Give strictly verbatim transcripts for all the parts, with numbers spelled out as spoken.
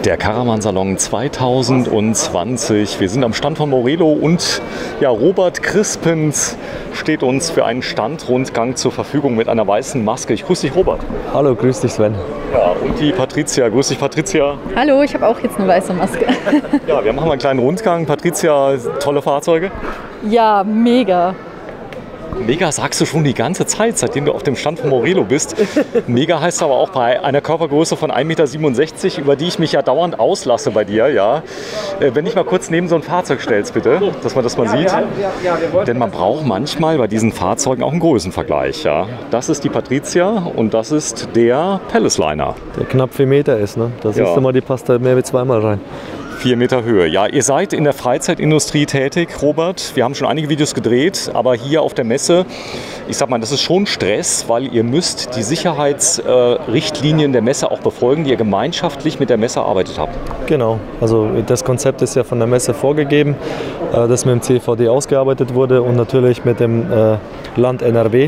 Der Caravansalon zweitausendzwanzig. Wir sind am Stand von Morelo und ja, Robert Crispens steht uns für einen Standrundgang zur Verfügung mit einer weißen Maske. Ich grüße dich, Robert. Hallo, grüß dich, Sven. Ja, und die Patricia. Grüß dich, Patricia. Hallo, ich habe auch jetzt eine weiße Maske. Ja, wir machen mal einen kleinen Rundgang. Patricia, tolle Fahrzeuge? Ja, mega. Mega sagst du schon die ganze Zeit, seitdem du auf dem Stand von Morelo bist. Mega heißt aber auch bei einer Körpergröße von ein Meter siebenundsechzig, über die ich mich ja dauernd auslasse bei dir. Ja. Wenn ich mal kurz neben so ein Fahrzeug stellst, bitte, dass man das mal sieht. Denn man braucht manchmal bei diesen Fahrzeugen auch einen Größenvergleich. Ja. Das ist die Patricia und das ist der Palaceliner. Der knapp vier Meter ist, ne? Da siehst Ja. du mal, die passt da mehr wie zweimal rein. Vier Meter Höhe. Ja, ihr seid in der Freizeitindustrie tätig, Robert. Wir haben schon einige Videos gedreht, aber hier auf der Messe, ich sag mal, das ist schon Stress, weil ihr müsst die Sicherheitsrichtlinien äh, der Messe auch befolgen, die ihr gemeinschaftlich mit der Messe erarbeitet habt. Genau, also das Konzept ist ja von der Messe vorgegeben, äh, das mit dem C V D ausgearbeitet wurde und natürlich mit dem äh, Land N R W.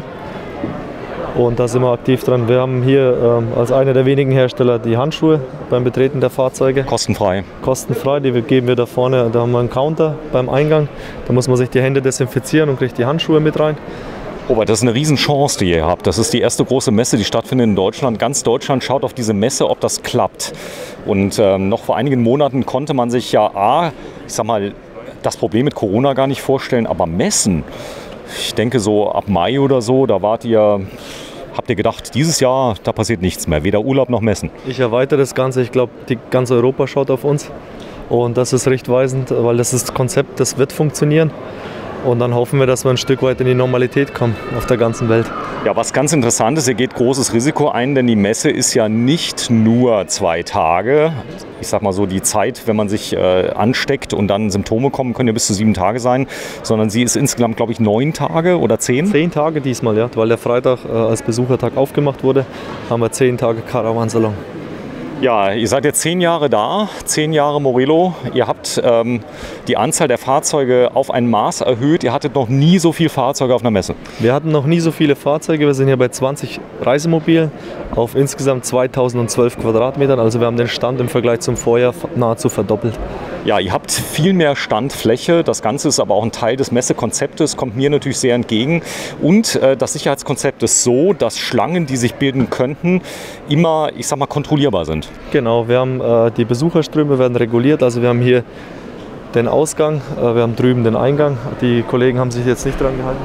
Und da sind wir aktiv dran. Wir haben hier ähm, als einer der wenigen Hersteller die Handschuhe beim Betreten der Fahrzeuge. Kostenfrei. Kostenfrei, die geben wir da vorne. Da haben wir einen Counter beim Eingang. Da muss man sich die Hände desinfizieren und kriegt die Handschuhe mit rein. Robert, das ist eine Riesenchance, die ihr habt. Das ist die erste große Messe, die stattfindet in Deutschland. Ganz Deutschland schaut auf diese Messe, ob das klappt. Und ähm, noch vor einigen Monaten konnte man sich ja A, ich sag mal, das Problem mit Corona gar nicht vorstellen, aber Messen, ich denke so ab Mai oder so, da wart ihr, habt ihr gedacht, dieses Jahr, da passiert nichts mehr, weder Urlaub noch Messen. Ich erweitere das Ganze. Ich glaube, die ganz Europa schaut auf uns. Und das ist richtweisend, weil das ist das Konzept, das wird funktionieren. Und dann hoffen wir, dass wir ein Stück weit in die Normalität kommen auf der ganzen Welt. Ja, was ganz interessant ist, ihr geht großes Risiko ein, denn die Messe ist ja nicht nur zwei Tage. Ich sag mal so, die Zeit, wenn man sich äh, ansteckt und dann Symptome kommen, können ja bis zu sieben Tage sein, sondern sie ist insgesamt, glaube ich, neun Tage oder zehn? Zehn Tage diesmal, ja, weil der Freitag äh, als Besuchertag aufgemacht wurde, haben wir zehn Tage Caravansalon. Ja, ihr seid jetzt zehn Jahre da, zehn Jahre Morelo. Ihr habt ähm, die Anzahl der Fahrzeuge auf ein Maß erhöht. Ihr hattet noch nie so viele Fahrzeuge auf einer Messe. Wir hatten noch nie so viele Fahrzeuge. Wir sind hier bei zwanzig Reisemobilen auf insgesamt zweitausendzwölf Quadratmetern. Also wir haben den Stand im Vergleich zum Vorjahr nahezu verdoppelt. Ja, ihr habt viel mehr Standfläche. Das Ganze ist aber auch ein Teil des Messekonzeptes, kommt mir natürlich sehr entgegen. Und äh, das Sicherheitskonzept ist so, dass Schlangen, die sich bilden könnten, immer, ich sag mal, kontrollierbar sind. Genau, wir haben äh, die Besucherströme werden reguliert. Also wir haben hier den Ausgang, äh, wir haben drüben den Eingang. Die Kollegen haben sich jetzt nicht dran gehalten.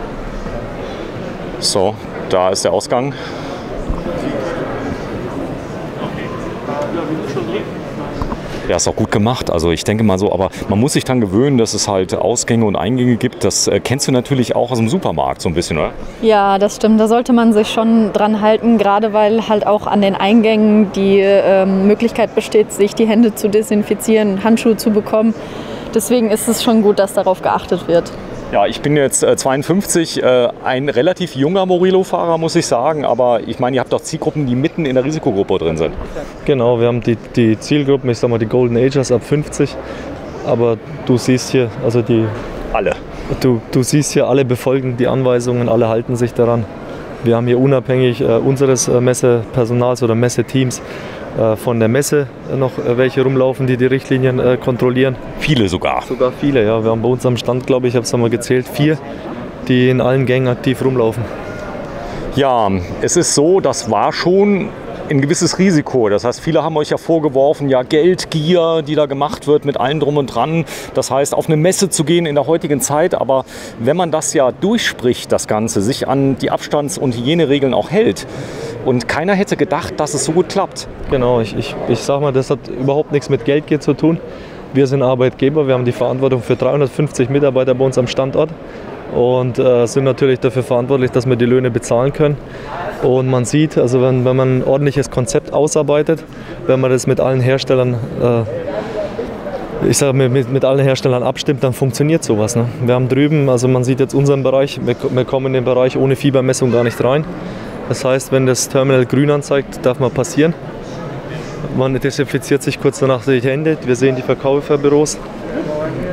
So, da ist der Ausgang. Ja, ist auch gut gemacht. Also ich denke mal so, aber man muss sich dann gewöhnen, dass es halt Ausgänge und Eingänge gibt. Das äh, kennst du natürlich auch aus dem Supermarkt so ein bisschen, oder? Ja, das stimmt. Da sollte man sich schon dran halten, gerade weil halt auch an den Eingängen die ähm, Möglichkeit besteht, sich die Hände zu desinfizieren, Handschuhe zu bekommen. Deswegen ist es schon gut, dass darauf geachtet wird. Ja, ich bin jetzt äh, zweiundfünfzig, äh, ein relativ junger Morelo-Fahrer, muss ich sagen. Aber ich meine, ihr habt doch Zielgruppen, die mitten in der Risikogruppe drin sind. Genau, wir haben die, die Zielgruppen, ich sag mal die Golden Agers ab fünfzig. Aber du siehst hier, also die... Alle. Du, du siehst hier, alle befolgen die Anweisungen, alle halten sich daran. Wir haben hier unabhängig äh, unseres äh, Messepersonals oder Messeteams äh, von der Messe noch äh, welche rumlaufen, die die Richtlinien äh, kontrollieren. Viele sogar. Sogar viele, ja. Wir haben bei uns am Stand, glaube ich, ich habe es einmal gezählt, vier, die in allen Gängen aktiv rumlaufen. Ja, es ist so, das war schon ein gewisses Risiko. Das heißt, viele haben euch ja vorgeworfen, ja, Geldgier, die da gemacht wird mit allem drum und dran. Das heißt, auf eine Messe zu gehen in der heutigen Zeit. Aber wenn man das ja durchspricht, das Ganze, sich an die Abstands- und Hygieneregeln auch hält und keiner hätte gedacht, dass es so gut klappt. Genau, ich, ich, ich sage mal, das hat überhaupt nichts mit Geldgier zu tun. Wir sind Arbeitgeber, wir haben die Verantwortung für dreihundertfünfzig Mitarbeiter bei uns am Standort und äh, sind natürlich dafür verantwortlich, dass wir die Löhne bezahlen können. Und man sieht, also wenn, wenn man ein ordentliches Konzept ausarbeitet, wenn man das mit allen Herstellern, äh, ich sage mit, mit allen Herstellern abstimmt, dann funktioniert sowas. Ne? Wir haben drüben, also man sieht jetzt unseren Bereich, wir, wir kommen in den Bereich ohne Fiebermessung gar nicht rein. Das heißt, wenn das Terminal grün anzeigt, darf man passieren. Man desinfiziert sich kurz danach die Hände. Wir sehen die Verkäuferbüros.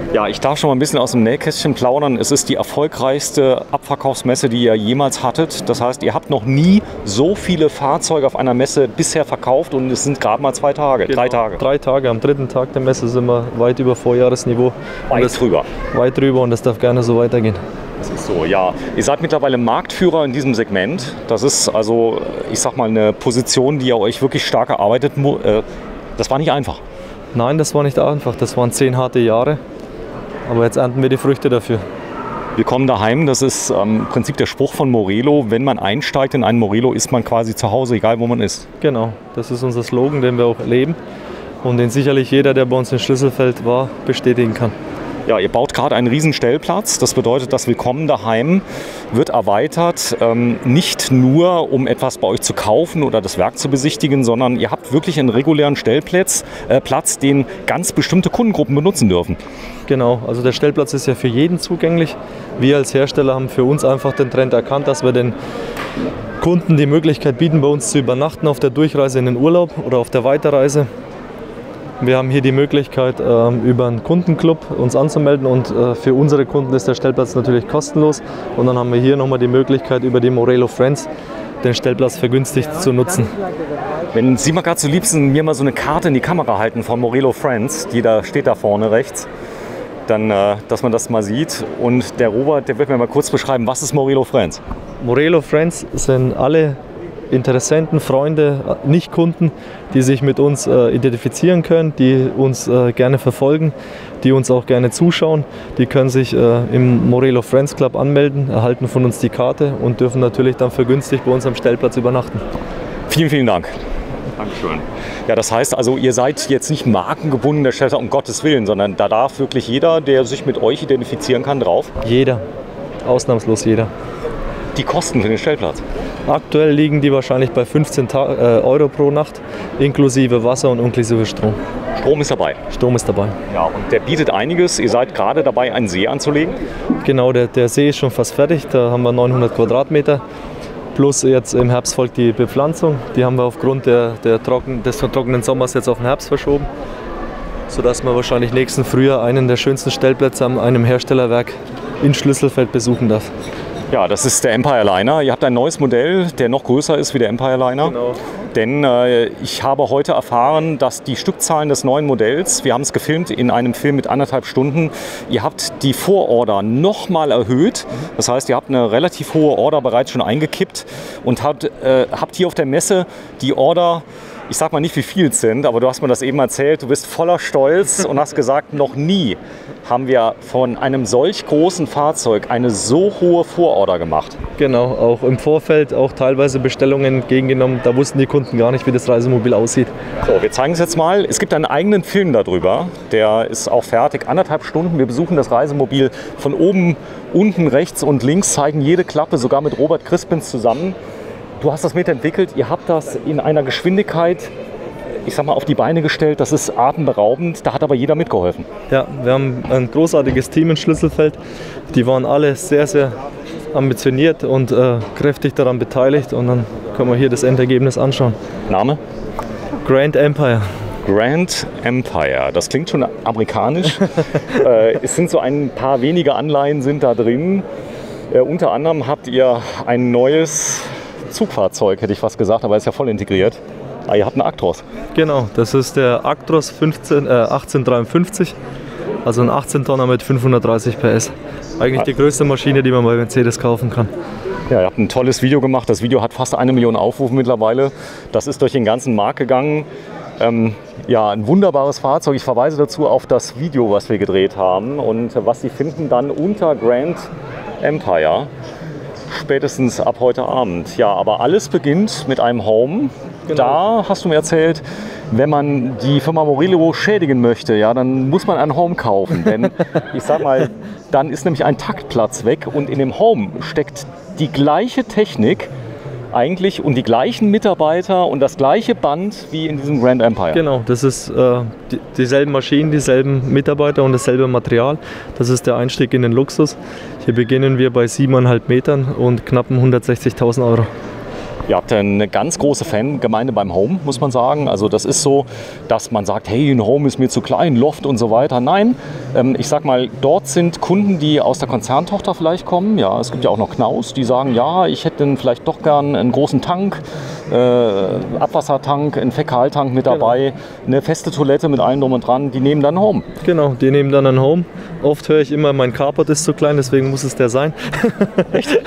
Ja, ich darf schon mal ein bisschen aus dem Nähkästchen plaudern. Es ist die erfolgreichste Abverkaufsmesse, die ihr jemals hattet. Das heißt, ihr habt noch nie so viele Fahrzeuge auf einer Messe bisher verkauft und es sind gerade mal zwei Tage, Genau. drei Tage. Drei Tage. Am dritten Tag der Messe sind wir weit über Vorjahresniveau. Weit das, drüber. Weit drüber und das darf gerne so weitergehen. Das ist so, ja. Ihr seid mittlerweile Marktführer in diesem Segment. Das ist also, ich sag mal, eine Position, die ihr euch wirklich stark erarbeitet. Das war nicht einfach. Nein, das war nicht einfach. Das waren zehn harte Jahre. Aber jetzt ernten wir die Früchte dafür. Willkommen daheim, das ist ähm, im Prinzip der Spruch von Morelo. Wenn man einsteigt in einen Morelo, ist man quasi zu Hause, egal wo man ist. Genau, das ist unser Slogan, den wir auch leben und den sicherlich jeder, der bei uns in Schlüsselfeld war, bestätigen kann. Ja, ihr baut gerade einen riesen Stellplatz. Das bedeutet, das Willkommen daheim wird erweitert, ähm, nicht nur um etwas bei euch zu kaufen oder das Werk zu besichtigen, sondern ihr habt wirklich einen regulären Stellplatz, äh, Platz, den ganz bestimmte Kundengruppen benutzen dürfen. Genau, also der Stellplatz ist ja für jeden zugänglich. Wir als Hersteller haben für uns einfach den Trend erkannt, dass wir den Kunden die Möglichkeit bieten, bei uns zu übernachten auf der Durchreise in den Urlaub oder auf der Weiterreise. Wir haben hier die Möglichkeit, über einen Kundenclub uns anzumelden und für unsere Kunden ist der Stellplatz natürlich kostenlos. Und dann haben wir hier nochmal die Möglichkeit, über die Morelo Friends den Stellplatz vergünstigt zu nutzen. Wenn Sie mal gerade so lieb sind, mir mal so eine Karte in die Kamera halten von Morelo Friends, die da steht da vorne rechts, dann, dass man das mal sieht. Und der Robert, der wird mir mal kurz beschreiben, was ist Morelo Friends? Morelo Friends sind alle Interessenten, Freunde, Nicht-Kunden, die sich mit uns äh, identifizieren können, die uns äh, gerne verfolgen, die uns auch gerne zuschauen. Die können sich äh, im Morelo Friends Club anmelden, erhalten von uns die Karte und dürfen natürlich dann vergünstigt bei uns am Stellplatz übernachten. Vielen, vielen Dank. Dankeschön. Ja, das heißt also, ihr seid jetzt nicht markengebunden, der Stellplatz um Gottes Willen, sondern da darf wirklich jeder, der sich mit euch identifizieren kann, drauf? Jeder, ausnahmslos jeder. Die Kosten für den Stellplatz? Aktuell liegen die wahrscheinlich bei fünfzehn Euro pro Nacht, inklusive Wasser und inklusive Strom. Strom ist dabei? Strom ist dabei. Ja, und der bietet einiges. Ihr seid gerade dabei, einen See anzulegen? Genau, der, der See ist schon fast fertig. Da haben wir neunhundert Quadratmeter. Plus jetzt im Herbst folgt die Bepflanzung. Die haben wir aufgrund der, der trocken, des trockenen Sommers jetzt auf den Herbst verschoben. Sodass man wahrscheinlich nächsten Frühjahr einen der schönsten Stellplätze an einem Herstellerwerk in Schlüsselfeld besuchen darf. Ja, das ist der Empire Liner. Ihr habt ein neues Modell, der noch größer ist wie der Empire Liner. Genau. Denn äh, ich habe heute erfahren, dass die Stückzahlen des neuen Modells, wir haben es gefilmt in einem Film mit anderthalb Stunden, ihr habt die Vororder nochmal erhöht. Das heißt, ihr habt eine relativ hohe Order bereits schon eingekippt und habt, äh, habt hier auf der Messe die Order, ich sag mal nicht wie viel es sind, aber du hast mir das eben erzählt, du bist voller Stolz und hast gesagt, noch nie haben wir von einem solch großen Fahrzeug eine so hohe Vororder gemacht. Genau, auch im Vorfeld auch teilweise Bestellungen entgegengenommen. Da wussten die Kunden gar nicht, wie das Reisemobil aussieht. So, wir zeigen es jetzt mal. Es gibt einen eigenen Film darüber. Der ist auch fertig. Anderthalb Stunden. Wir besuchen das Reisemobil von oben, unten, rechts und links, zeigen jede Klappe, sogar mit Robert Crispins zusammen. Du hast das mitentwickelt. Ihr habt das in einer Geschwindigkeit, ich sag mal, auf die Beine gestellt. Das ist atemberaubend. Da hat aber jeder mitgeholfen. Ja, wir haben ein großartiges Team in Schlüsselfeld. Die waren alle sehr, sehr ambitioniert und äh, kräftig daran beteiligt. Und dann können wir hier das Endergebnis anschauen. Name? Grand Empire. Grand Empire. Das klingt schon amerikanisch. äh, es sind so ein paar wenige Anleihen sind da drin. Äh, unter anderem habt ihr ein neues Zugfahrzeug, hätte ich fast gesagt, aber ist ja voll integriert. Ah, ihr habt einen Actros. Genau, das ist der Actros fünfzehn, äh, achtzehnhundertdreiundfünfzig, also ein achtzehn Tonner mit fünfhundertdreißig P S. Eigentlich die größte Maschine, die man bei Mercedes kaufen kann. Ja, ihr habt ein tolles Video gemacht. Das Video hat fast eine Million Aufrufe mittlerweile. Das ist durch den ganzen Markt gegangen. Ähm, ja, ein wunderbares Fahrzeug. Ich verweise dazu auf das Video, was wir gedreht haben und was Sie finden dann unter Grand Empire. Spätestens ab heute Abend. Ja, aber alles beginnt mit einem Home. Genau. Da hast du mir erzählt, wenn man die Firma Morelo schädigen möchte, ja, dann muss man ein Home kaufen. Denn ich sag mal, dann ist nämlich ein Taktplatz weg und in dem Home steckt die gleiche Technik eigentlich und die gleichen Mitarbeiter und das gleiche Band wie in diesem Grand Empire. Genau, das ist äh, die, dieselben Maschinen, dieselben Mitarbeiter und dasselbe Material. Das ist der Einstieg in den Luxus. Hier beginnen wir bei siebeneinhalb Metern und knappen hundertsechzigtausend Euro. Ihr habt eine ganz große Fangemeinde beim Home, muss man sagen. Also das ist so, dass man sagt, hey, ein Home ist mir zu klein, Loft und so weiter. Nein, ähm, ich sag mal, dort sind Kunden, die aus der Konzerntochter vielleicht kommen. Ja, es gibt ja auch noch Knaus, die sagen, ja, ich hätte dann vielleicht doch gern einen großen Tank, äh, Abwassertank, einen Fäkaltank mit dabei, genau. Eine feste Toilette mit allem drum und dran. Die nehmen dann Home. Genau, die nehmen dann ein Home. Oft höre ich immer, mein Carport ist zu klein, deswegen muss es der sein. Echt?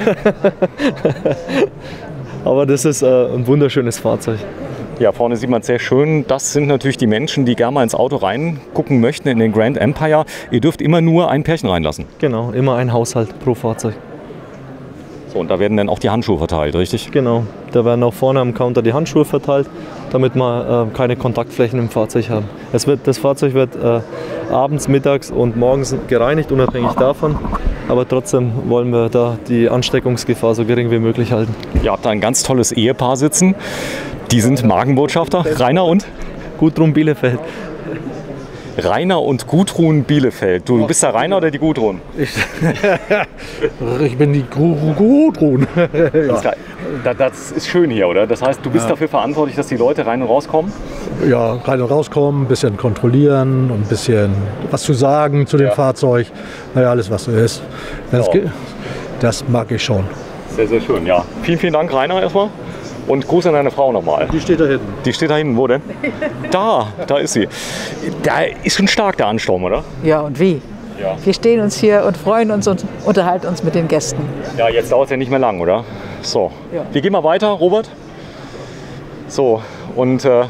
Aber das ist äh, ein wunderschönes Fahrzeug. Ja, vorne sieht man es sehr schön. Das sind natürlich die Menschen, die gerne mal ins Auto reingucken möchten, in den Grand Empire. Ihr dürft immer nur ein Pärchen reinlassen. Genau, immer ein Haushalt pro Fahrzeug. So, und da werden dann auch die Handschuhe verteilt, richtig? Genau, da werden auch vorne am Counter die Handschuhe verteilt, damit wir äh, keine Kontaktflächen im Fahrzeug haben. Es wird, das Fahrzeug wird äh, abends, mittags und morgens gereinigt, unabhängig davon. Aber trotzdem wollen wir da die Ansteckungsgefahr so gering wie möglich halten. Ihr habt da ein ganz tolles Ehepaar sitzen. Die sind Markenbotschafter, Rainer und? Gudrun Bielefeld. Rainer und Gudrun Bielefeld. Du bist der Rainer oder die Gudrun? Ich, ich bin die Gudrun. Ja. Das, das ist schön hier, oder? Das heißt, du bist ja. dafür verantwortlich, dass die Leute rein und rauskommen? Ja, rein und rauskommen, ein bisschen kontrollieren und ein bisschen was zu sagen zu dem ja. Fahrzeug. Naja, alles was so ist. Das, ja. das mag ich schon. Sehr, sehr schön, ja. Vielen, vielen Dank, Rainer, erstmal. Und Gruß an deine Frau nochmal. Die steht da hinten. Die steht da hinten, wo denn? Da, da ist sie. Da ist schon stark der Ansturm, oder? Ja, und wie? Ja. Wir stehen uns hier und freuen uns und unterhalten uns mit den Gästen. Ja, jetzt dauert es ja nicht mehr lang, oder? So, ja. Wir gehen mal weiter, Robert. So, und äh,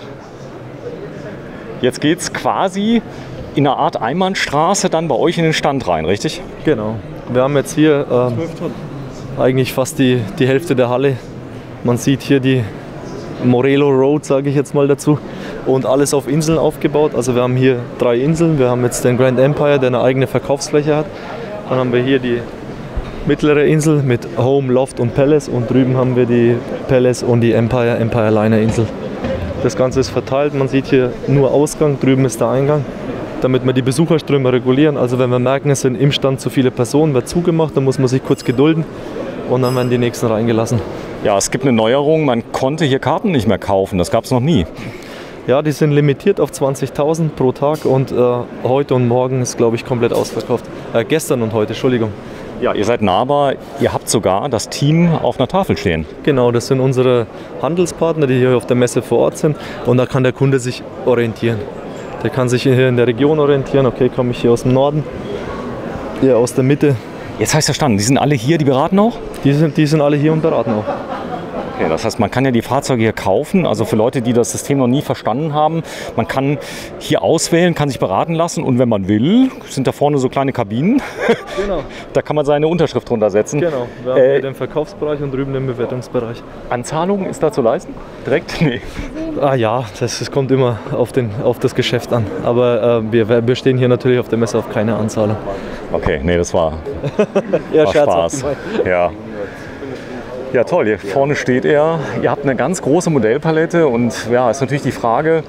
jetzt geht es quasi in einer Art Einbahnstraße dann bei euch in den Stand rein, richtig? Genau. Wir haben jetzt hier ähm, eigentlich fast die, die Hälfte der Halle. Man sieht hier die Morelo Road, sage ich jetzt mal dazu, und alles auf Inseln aufgebaut. Also wir haben hier drei Inseln. Wir haben jetzt den Grand Empire, der eine eigene Verkaufsfläche hat. Dann haben wir hier die mittlere Insel mit Home, Loft und Palace und drüben haben wir die Palace und die Empire, Empire Liner Insel. Das Ganze ist verteilt. Man sieht hier nur Ausgang, drüben ist der Eingang, damit wir die Besucherströme regulieren. Also wenn wir merken, es sind im Stand zu viele Personen, wird zugemacht, dann muss man sich kurz gedulden und dann werden die nächsten reingelassen. Ja, es gibt eine Neuerung, man konnte hier Karten nicht mehr kaufen, das gab es noch nie. Ja, die sind limitiert auf zwanzigtausend pro Tag und äh, heute und morgen ist, glaube ich, komplett ausverkauft. Äh, gestern und heute, Entschuldigung. Ja, ihr seid nahbar, ihr habt sogar das Team auf einer Tafel stehen. Genau, das sind unsere Handelspartner, die hier auf der Messe vor Ort sind und da kann der Kunde sich orientieren. Der kann sich hier in der Region orientieren, okay, komme ich hier aus dem Norden, hier aus der Mitte. Jetzt habe ich verstanden, die sind alle hier, die beraten auch? Die sind, die sind alle hier und beraten auch. Okay, das heißt, man kann ja die Fahrzeuge hier kaufen, also für Leute, die das System noch nie verstanden haben. Man kann hier auswählen, kann sich beraten lassen und wenn man will, sind da vorne so kleine Kabinen. Genau. Da kann man seine Unterschrift drunter setzen. Genau, wir haben äh, hier den Verkaufsbereich und drüben den Bewertungsbereich. Anzahlung ist da zu leisten? Direkt? Nee. Ah ja, das, das kommt immer auf, den, auf das Geschäft an. Aber äh, wir, wir stehen hier natürlich auf der Messe auf keine Anzahlung. Okay, nee, das war, ja, war Spaß. Ja. Ja, toll, hier vorne steht er. Ihr habt eine ganz große Modellpalette und ja, ist natürlich die Frage,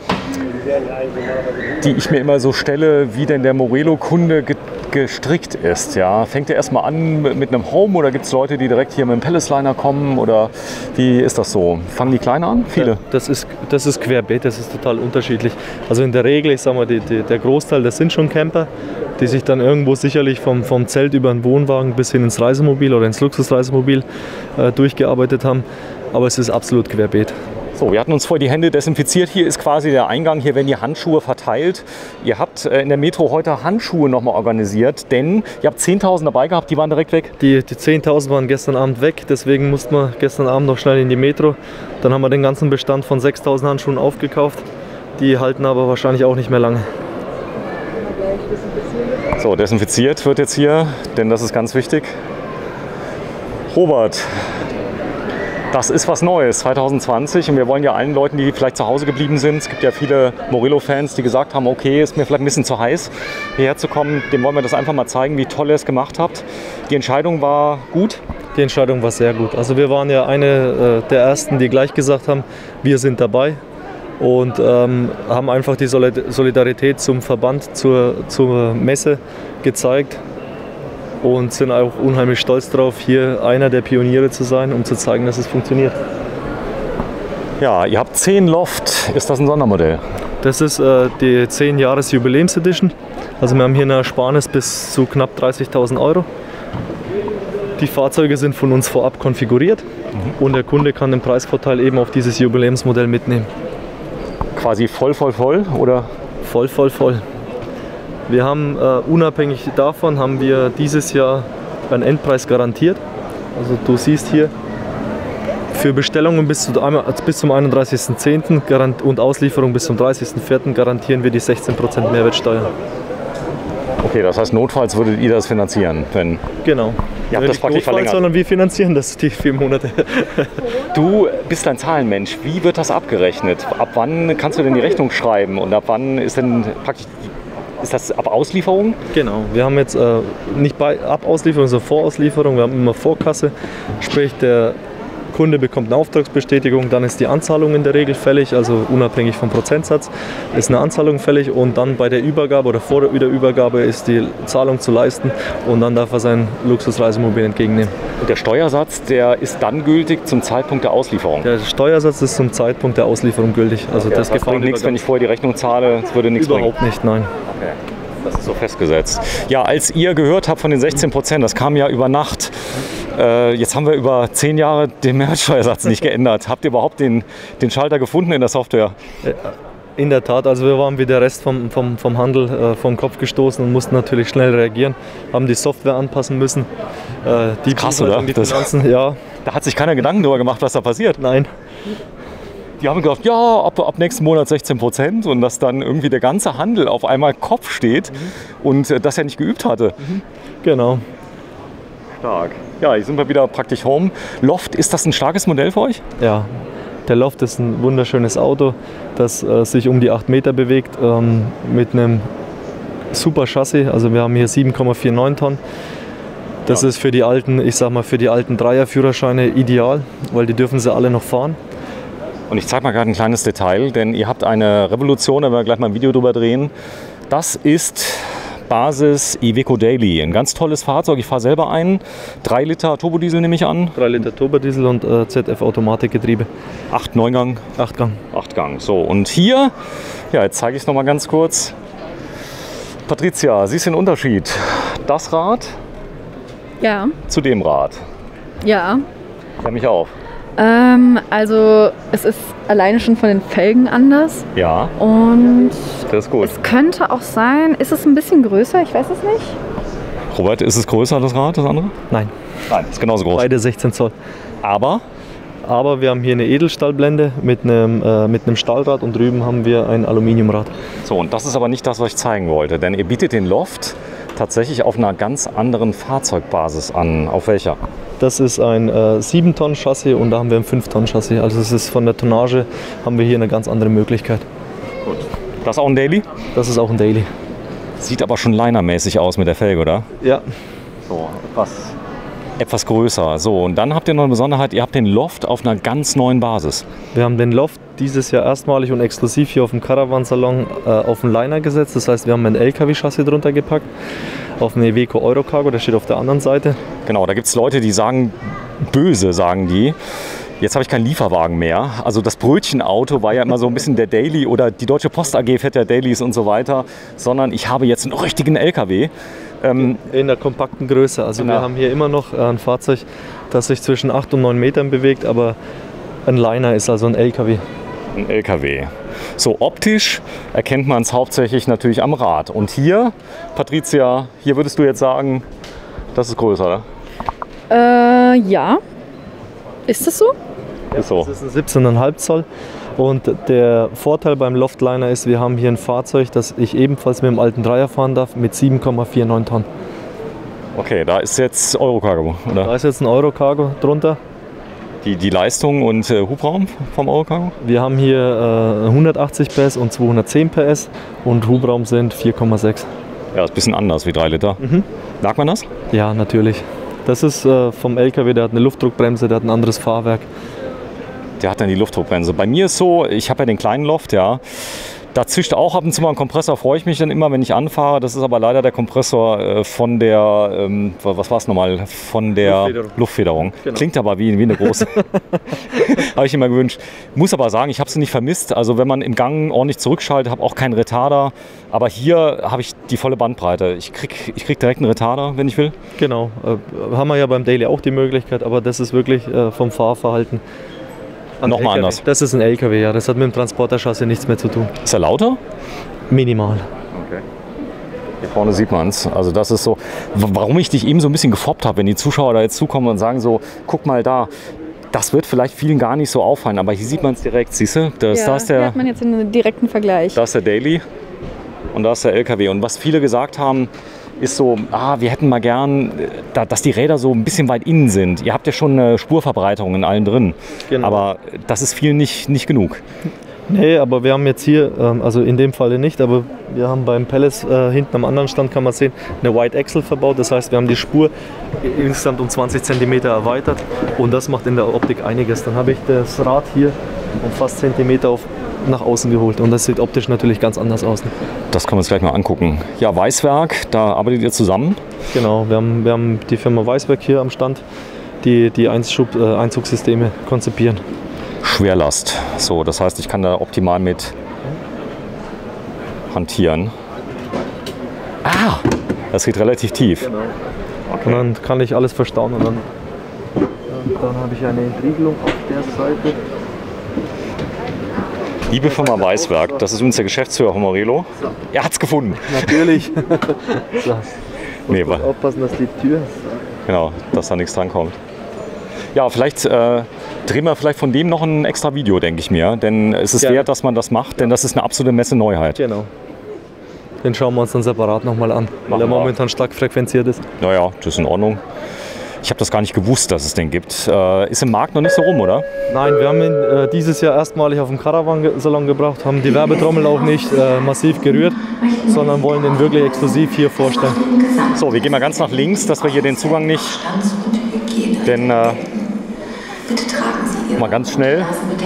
die ich mir immer so stelle, wie denn der Morelo-Kunde ge gestrickt ist. Ja? Fängt er erstmal an mit einem Home oder gibt es Leute, die direkt hier mit dem Palace Liner kommen oder wie ist das so? Fangen die kleiner an? Viele? Das ist, das ist querbeet, das ist total unterschiedlich. Also in der Regel, ich sag mal, die, die, der Großteil, das sind schon Camper, die sich dann irgendwo sicherlich vom, vom Zelt über den Wohnwagen bis hin ins Reisemobil oder ins Luxusreisemobil äh, durchgearbeitet haben. Aber es ist absolut querbeet. So, wir hatten uns vorher die Hände desinfiziert. Hier ist quasi der Eingang. Hier werden die Handschuhe verteilt. Ihr habt äh, in der Metro heute Handschuhe nochmal organisiert, denn ihr habt zehntausend dabei gehabt, die waren direkt weg. Die, die zehntausend waren gestern Abend weg, deswegen mussten wir gestern Abend noch schnell in die Metro. Dann haben wir den ganzen Bestand von sechstausend Handschuhen aufgekauft. Die halten aber wahrscheinlich auch nicht mehr lange. So, desinfiziert wird jetzt hier, denn das ist ganz wichtig. Robert, das ist was Neues, zwanzig zwanzig, und wir wollen ja allen Leuten, die vielleicht zu Hause geblieben sind, es gibt ja viele Morelo-Fans, die gesagt haben, okay, ist mir vielleicht ein bisschen zu heiß, hierher zu kommen, dem wollen wir das einfach mal zeigen, wie toll ihr es gemacht habt. Die Entscheidung war gut? Die Entscheidung war sehr gut. Also wir waren ja eine äh, der Ersten, die gleich gesagt haben, wir sind dabei. Und ähm, haben einfach die Solidarität zum Verband, zur, zur Messe gezeigt und sind auch unheimlich stolz darauf, hier einer der Pioniere zu sein, um zu zeigen, dass es funktioniert. Ja, ihr habt zehn Loft. Ist das ein Sondermodell? Das ist äh, die zehn Jahres Jubiläums-Edition. Also wir haben hier eine Ersparnis bis zu knapp dreißigtausend Euro. Die Fahrzeuge sind von uns vorab konfiguriert mhm. und der Kunde kann den Preisvorteil eben auf dieses Jubiläumsmodell mitnehmen. Quasi voll, voll, voll oder? Voll, voll, voll. Wir haben äh, unabhängig davon haben wir dieses Jahr einen Endpreis garantiert. Also du siehst hier für Bestellungen bis, zu, bis zum einunddreißigsten zehnten und Auslieferung bis zum dreißigsten vierten garantieren wir die sechzehn Prozent Mehrwertsteuer. Okay, das heißt, notfalls würdet ihr das finanzieren, wenn... Genau. Ihr habt das praktisch verlängert. Sondern wir finanzieren das, die vier Monate. Du bist ein Zahlenmensch. Wie wird das abgerechnet? Ab wann kannst du denn die Rechnung schreiben? Und ab wann ist denn praktisch... Ist das ab Auslieferung? Genau. Wir haben jetzt äh, nicht bei ab Auslieferung, sondern Vorauslieferung. Wir haben immer Vorkasse. Sprich, der Kunde bekommt eine Auftragsbestätigung, dann ist die Anzahlung in der Regel fällig, also unabhängig vom Prozentsatz ist eine Anzahlung fällig und dann bei der Übergabe oder vor der Übergabe ist die Zahlung zu leisten und dann darf er sein Luxusreisemobil entgegennehmen. Und der Steuersatz, der ist dann gültig zum Zeitpunkt der Auslieferung? Der Steuersatz ist zum Zeitpunkt der Auslieferung gültig. Also okay, das, das bringt nichts, wenn ich vorher die Rechnung zahle, das würde nichts bringen? Überhaupt nicht, nein. Okay. Das ist so festgesetzt. Ja, als ihr gehört habt von den sechzehn Prozent, das kam ja über Nacht. Äh, jetzt haben wir über zehn Jahre den Mehrwertsteuersatz nicht geändert. Habt ihr überhaupt den, den Schalter gefunden in der Software? In der Tat, also wir waren wie der Rest vom, vom, vom Handel äh, vom Kopf gestoßen und mussten natürlich schnell reagieren, haben die Software anpassen müssen. Äh, die krass, oder? Die das, Finanzen, ja. Da hat sich keiner Gedanken darüber gemacht, was da passiert. Nein. Die haben gedacht, ja, ab, ab nächsten Monat sechzehn Prozent und dass dann irgendwie der ganze Handel auf einmal Kopf steht mhm. und äh, das er nicht geübt hatte. Mhm. Genau. Stark. Ja, hier sind wir wieder praktisch home. Loft, ist das ein starkes Modell für euch? Ja, der Loft ist ein wunderschönes Auto, das äh, sich um die acht Meter bewegt, ähm, mit einem super Chassis. Also wir haben hier sieben Komma neunundvierzig Tonnen. Das ja. ist für die alten, ich sag mal, für die alten Dreierführerscheine ideal, weil die dürfen sie alle noch fahren. Und ich zeige mal gerade ein kleines Detail, denn ihr habt eine Revolution, da werden wir gleich mal ein Video drüber drehen. Das ist Basis Iveco Daily, ein ganz tolles Fahrzeug. Ich fahre selber ein, drei Liter Turbodiesel nehme ich an. drei Liter Turbodiesel und äh, Z F-Automatikgetriebe. acht, neun Gang? acht Gang. acht Gang, so. Und hier, ja, jetzt zeige ich es noch mal ganz kurz. Patricia, siehst du den Unterschied? Das Rad ja. zu dem Rad? Ja. Klär mich auf. Ähm, also es ist alleine schon von den Felgen anders. Ja. Und das ist gut. Es könnte auch sein, ist es ein bisschen größer? Ich weiß es nicht. Robert, ist es größer, das Rad, das andere? Nein. Nein, ist genauso groß. Beide sechzehn Zoll. Aber? Aber wir haben hier eine Edelstahlblende mit einem, äh, mit einem Stahlrad und drüben haben wir ein Aluminiumrad. So, und das ist aber nicht das, was ich zeigen wollte, denn ihr bietet den Loft tatsächlich auf einer ganz anderen Fahrzeugbasis an. Auf welcher? Das ist ein äh, sieben Tonnen Chassis und da haben wir ein fünf Tonnen Chassis. Also es ist von der Tonnage haben wir hier eine ganz andere Möglichkeit. Gut. Das ist auch ein Daily? Das ist auch ein Daily. Sieht aber schon linermäßig aus mit der Felge, oder? Ja. So, etwas, etwas größer. So, und dann habt ihr noch eine Besonderheit, ihr habt den Loft auf einer ganz neuen Basis. Wir haben den Loft dieses Jahr erstmalig und exklusiv hier auf dem Caravan-Salon äh, auf den Liner gesetzt. Das heißt, wir haben ein L K W-Chassis drunter gepackt. Auf eine Iveco Eurocargo, der steht auf der anderen Seite. Genau, da gibt es Leute, die sagen, böse sagen die, jetzt habe ich keinen Lieferwagen mehr. Also das Brötchenauto war ja immer so ein bisschen der Daily oder die Deutsche Post A G fährt ja Dailies und so weiter, sondern ich habe jetzt einen richtigen L K W. Ähm, in der kompakten Größe. Also genau. Wir haben hier immer noch ein Fahrzeug, das sich zwischen acht und neun Metern bewegt, aber ein Liner ist also ein L K W. Ein L K W. So, optisch erkennt man es hauptsächlich natürlich am Rad. Und hier, Patricia, hier würdest du jetzt sagen, das ist größer, oder? Äh, ja. Ist das so? Ist so. Das ist ein siebzehn Komma fünf Zoll. Und der Vorteil beim Loftliner ist, wir haben hier ein Fahrzeug, das ich ebenfalls mit dem alten Dreier fahren darf, mit sieben Komma neunundvierzig Tonnen. Okay, da ist jetzt Eurocargo, oder? Da ist jetzt ein Eurocargo drunter. Die, die Leistung und äh, Hubraum vom Eurocargo? Wir haben hier äh, hundertachtzig P S und zweihundertzehn P S und Hubraum sind vier Komma sechs. Ja, ist ein bisschen anders wie drei Liter. Mhm. Merkt man das? Ja, natürlich. Das ist äh, vom L K W, der hat eine Luftdruckbremse, der hat ein anderes Fahrwerk. Der hat dann die Luftdruckbremse. Bei mir ist so, ich habe ja den kleinen Loft, ja. Da zischt auch ab und zu mal ein Kompressor, freue ich mich dann immer, wenn ich anfahre. Das ist aber leider der Kompressor äh, von der, ähm, was war es nochmal, von der Luftfederung. Luftfederung. Genau. Klingt aber wie, wie eine große. Habe ich immer gewünscht. Muss aber sagen, ich habe sie nicht vermisst. Also wenn man im Gang ordentlich zurückschaltet, habe auch keinen Retarder. Aber hier habe ich die volle Bandbreite. Ich kriege ich krieg direkt einen Retarder, wenn ich will. Genau, äh, haben wir ja beim Daily auch die Möglichkeit, aber das ist wirklich äh, vom Fahrverhalten nochmal anders. Das ist ein L K W, ja. Das hat mit dem Transporterchassis nichts mehr zu tun. Ist er lauter? Minimal. Okay. Hier vorne sieht man es. Also das ist so, warum ich dich eben so ein bisschen gefoppt habe, wenn die Zuschauer da jetzt zukommen und sagen so, guck mal da, das wird vielleicht vielen gar nicht so auffallen, aber hier sieht man es direkt, siehst du? Das, ja, da ist der, hier hat man jetzt einen direkten Vergleich. Da ist der Daily und da ist der L K W. Und was viele gesagt haben, ist so, ah, wir hätten mal gern, dass die Räder so ein bisschen weit innen sind. Ihr habt ja schon eine Spurverbreiterung in allem drin, genau. Aber das ist vielen nicht, nicht genug. Nee, aber wir haben jetzt hier, also in dem Falle nicht, aber wir haben beim Palace äh, hinten am anderen Stand, kann man sehen, eine White Axle verbaut. Das heißt, wir haben die Spur insgesamt um zwanzig Zentimeter erweitert und das macht in der Optik einiges. Dann habe ich das Rad hier um fast Zentimeter auf nach außen geholt und das sieht optisch natürlich ganz anders aus. Das können wir uns gleich mal angucken. Ja, Weißwerk, da arbeitet ihr zusammen? Genau, wir haben, wir haben die Firma Weißwerk hier am Stand, die die Einschub, äh, Einzugssysteme konzipieren. Schwerlast, so, das heißt, ich kann da optimal mit hantieren. Ah, das geht relativ tief. Genau. Okay. Und dann kann ich alles verstauen und dann, dann habe ich eine Entriegelung auf der Seite. Liebe Firma Weißwerk, das ist übrigens der Geschäftsführer von Morelo. Er hat es gefunden. Natürlich. So. Nee, muss aufpassen, dass die Tür... Genau, dass da nichts drankommt. Ja, vielleicht äh, drehen wir vielleicht von dem noch ein extra Video, denke ich mir. Denn es ist ja wert, dass man das macht, denn das ist eine absolute Messe-Neuheit. Genau. Den schauen wir uns dann separat nochmal an, weil er momentan stark frequenziert ist. Naja, das ist in Ordnung. Ich habe das gar nicht gewusst, dass es den gibt. Äh, ist im Markt noch nicht so rum, oder? Nein, wir haben ihn äh, dieses Jahr erstmalig auf dem Caravan-Salon gebracht, haben die Werbetrommel auch nicht äh, massiv gerührt, sondern wollen den wirklich exklusiv hier vorstellen. So, wir gehen mal ganz nach links, dass wir hier den Zugang nicht... Denn, äh, mal ganz schnell.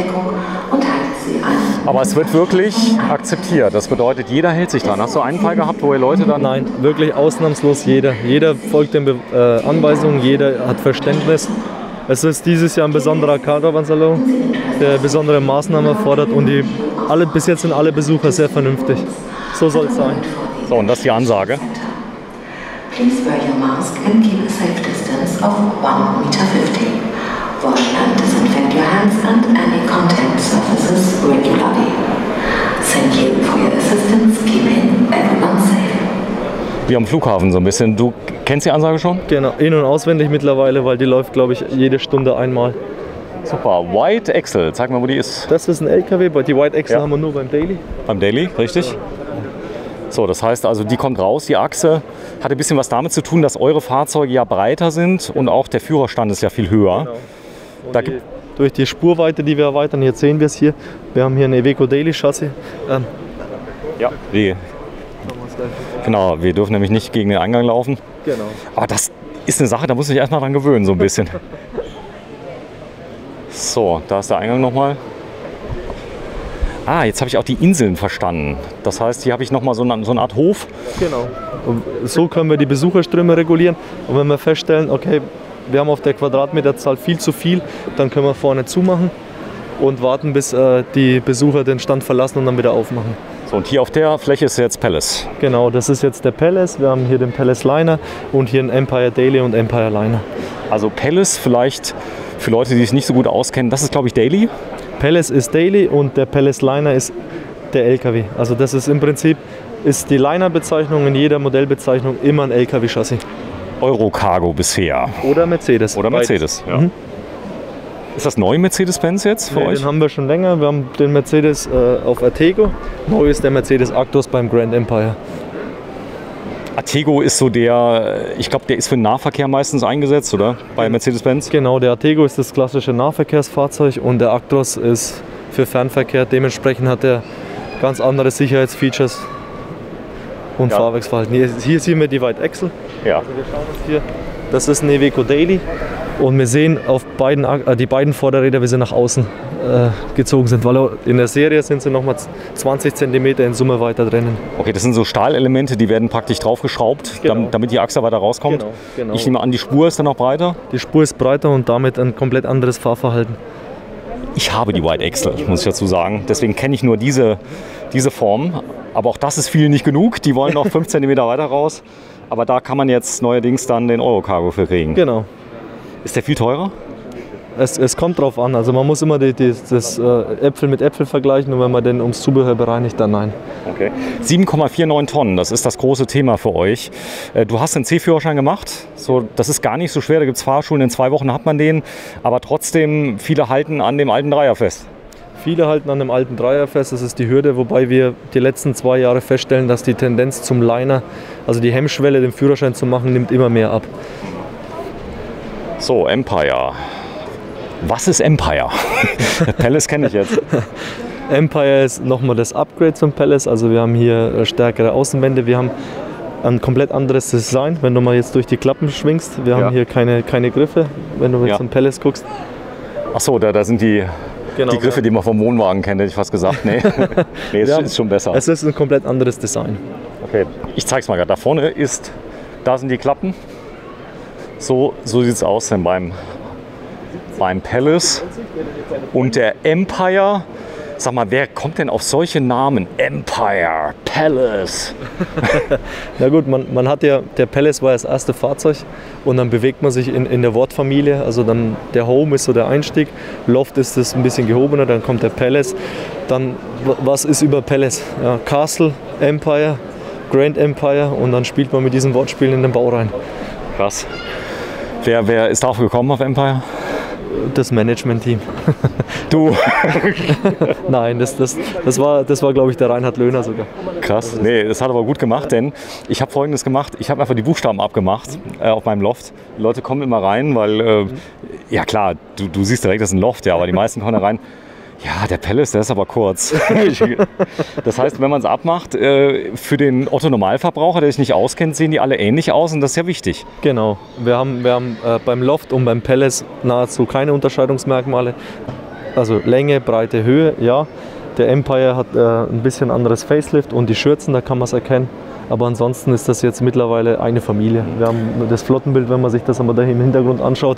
Aber es wird wirklich akzeptiert. Das bedeutet, jeder hält sich dran. Hast du einen Fall gehabt, wo ihr Leute dann... Nein, wirklich ausnahmslos jeder. Jeder folgt den Be äh, Anweisungen, jeder hat Verständnis. Es ist dieses Jahr ein besonderer Caravan-Salon, der besondere Maßnahmen erfordert und die, alle, bis jetzt sind alle Besucher sehr vernünftig. So soll es sein. So, und das ist die Ansage. Please wear your mask and keep a safe distance of one meter fifty. Wash and disinfect your hands and any contact surfaces regularly. Thank you for your assistance keeping everyone safe. Wie am Flughafen so ein bisschen. Du kennst die Ansage schon? Genau, in- und auswendig mittlerweile, weil die läuft, glaube ich, jede Stunde einmal. Super. White Axle, zeig mal, wo die ist. Das ist ein L K W, aber die White Axle ja. haben wir nur beim Daily. Beim Daily, richtig. So, das heißt also, die kommt raus, die Achse. Hat ein bisschen was damit zu tun, dass eure Fahrzeuge ja breiter sind und auch der Führerstand ist ja viel höher. Genau. Da die, durch die Spurweite, die wir erweitern, jetzt sehen wir es hier, wir haben hier ein Iveco Daily Chassis. Ähm, ja, die. Genau, wir dürfen nämlich nicht gegen den Eingang laufen. Genau. Aber das ist eine Sache, da muss ich erstmal dran gewöhnen, so ein bisschen. So, da ist der Eingang nochmal. Ah, jetzt habe ich auch die Inseln verstanden. Das heißt, hier habe ich nochmal so eine, so eine Art Hof. Genau. Und so können wir die Besucherströme regulieren. Und wenn wir feststellen, okay, wir haben auf der Quadratmeterzahl viel zu viel, dann können wir vorne zumachen und warten, bis äh, die Besucher den Stand verlassen und dann wieder aufmachen. So, und hier auf der Fläche ist jetzt Palace. Genau, das ist jetzt der Palace. Wir haben hier den Palace Liner und hier ein Empire Daily und Empire Liner. Also Palace vielleicht für Leute, die sich nicht so gut auskennen, das ist, glaube ich, Daily. Palace ist Daily und der Palace Liner ist der L K W. Also das ist im Prinzip ist die Liner-Bezeichnung in jeder Modellbezeichnung immer ein L K W-Chassis. Eurocargo bisher. Oder Mercedes. Oder Mercedes, ja. Mhm. Ist das neu Mercedes-Benz jetzt für nee, euch? Den haben wir schon länger. Wir haben den Mercedes äh, auf Artego. Neu ist der Mercedes Actros beim Grand Empire. Artego ist so der, ich glaube, der ist für den Nahverkehr meistens eingesetzt, oder? Bei Mercedes-Benz? Genau, der Artego ist das klassische Nahverkehrsfahrzeug und der Actros ist für Fernverkehr. Dementsprechend hat er ganz andere Sicherheitsfeatures und ja. Fahrwerksverhalten. Hier, hier sehen wir die White Axle. Ja. Also wir schauen uns hier, das ist ein Iveco Daily. Und wir sehen auf beiden, äh, die beiden Vorderräder, wie sie nach außen äh, gezogen sind, weil in der Serie sind sie nochmal zwanzig Zentimeter in Summe weiter drinnen. Okay, das sind so Stahlelemente, die werden praktisch draufgeschraubt, Genau. damit, damit die Achse weiter rauskommt. Genau, genau. Ich nehme an, die Spur ist dann noch breiter. Die Spur ist breiter und damit ein komplett anderes Fahrverhalten. Ich habe die White Axle, muss ich dazu sagen. Deswegen kenne ich nur diese, diese Form. Aber auch das ist viel nicht genug. Die wollen noch fünf Zentimeter weiter raus. Aber da kann man jetzt neuerdings dann den Eurocargo für kriegen. Genau. Ist der viel teurer? Es, es kommt drauf an. Also man muss immer die, die, das äh, Äpfel mit Äpfel vergleichen und wenn man den ums Zubehör bereinigt, dann nein. Okay. sieben Komma neunundvierzig Tonnen, das ist das große Thema für euch. Äh, du hast den C-Führerschein gemacht. So, das ist gar nicht so schwer. Da gibt es Fahrschulen, in zwei Wochen hat man den. Aber trotzdem, viele halten an dem alten Dreier fest. Viele halten an dem alten Dreier fest, das ist die Hürde, wobei wir die letzten zwei Jahre feststellen, dass die Tendenz zum Liner, also die Hemmschwelle, den Führerschein zu machen, nimmt immer mehr ab. So, Empire. Was ist Empire? Palace kenne ich jetzt. Empire ist nochmal das Upgrade zum Palace, also wir haben hier stärkere Außenwände, wir haben ein komplett anderes Design, wenn du mal jetzt durch die Klappen schwingst, wir haben Ja. hier keine, keine Griffe, wenn du jetzt Ja. zum Palace guckst. Achso, da, da sind die, Genau, die Griffe, ja. die man vom Wohnwagen kennt, hätte ich fast gesagt. Nee, nee es Wir haben- ist schon besser. Es ist ein komplett anderes Design. Okay, ich zeig's mal gerade. Da vorne ist, da sind die Klappen. So, so sieht es aus denn beim, beim Palace. Und der Empire, sag mal, wer kommt denn auf solche Namen? Empire, Palace. Na gut, man, man hat ja, der Palace war das erste Fahrzeug und dann bewegt man sich in, in der Wortfamilie. Also dann der Home ist so der Einstieg, Loft ist das ein bisschen gehobener, dann kommt der Palace. Dann, w- was ist über Palace? Ja, Castle, Empire, Grand Empire und dann spielt man mit diesen Wortspielen in den Bau rein. Krass. Wer, wer ist drauf gekommen auf Empire? Das Management-Team. Du. Nein, das, das, das war, das war glaube ich, der Reinhard Löhner sogar. Krass. Nee, das hat aber gut gemacht, denn ich habe Folgendes gemacht. Ich habe einfach die Buchstaben abgemacht äh, auf meinem Loft. Die Leute kommen immer rein, weil, äh, ja klar, du, du siehst direkt, das ist ein Loft, ja, aber die meisten kommen da rein. Ja, der Palace, der ist aber kurz. Das heißt, wenn man es abmacht, äh, für den Otto-Normalverbraucher, der sich nicht auskennt, sehen die alle ähnlich aus und das ist ja wichtig. Genau. Wir haben, wir haben äh, beim Loft und beim Palace nahezu keine Unterscheidungsmerkmale. Also Länge, Breite, Höhe, ja. Der Empire hat äh, ein bisschen anderes Facelift und die Schürzen, da kann man es erkennen. Aber ansonsten ist das jetzt mittlerweile eine Familie. Wir haben das Flottenbild, wenn man sich das einmal da im Hintergrund anschaut.